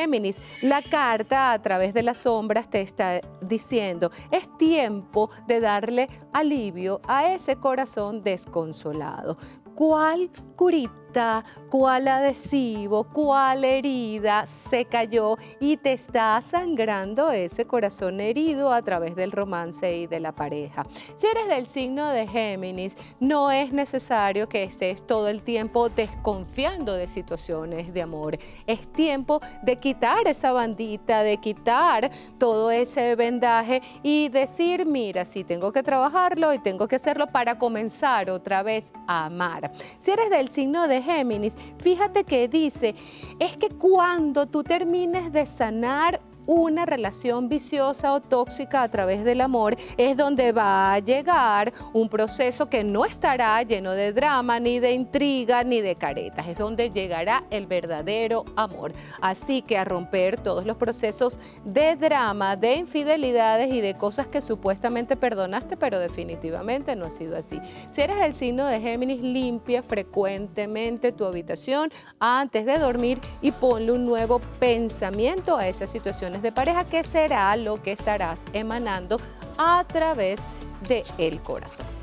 Géminis, la carta a través de las sombras te está diciendo, es tiempo de darle alivio a ese corazón desconsolado. ¿Cuál curita, cuál adhesivo, cuál herida se cayó y te está sangrando ese corazón herido a través del romance y de la pareja? Si eres del signo de Géminis, no es necesario que estés todo el tiempo desconfiando de situaciones de amor. Es tiempo de quitar esa bandita, de quitar todo ese vendaje y decir, mira, sí tengo que trabajarlo y tengo que hacerlo para comenzar otra vez a amar. Si eres del signo de Géminis, fíjate que dice, es que cuando tú termines de sanar una relación viciosa o tóxica a través del amor, es donde va a llegar un proceso que no estará lleno de drama, ni de intriga, ni de caretas. Es donde llegará el verdadero amor. Así que a romper todos los procesos de drama, de infidelidades y de cosas que supuestamente perdonaste, pero definitivamente no ha sido así. Si eres el signo de Géminis, limpia frecuentemente tu habitación antes de dormir y ponle un nuevo pensamiento a esas situaciones de pareja, que será lo que estarás emanando a través del corazón.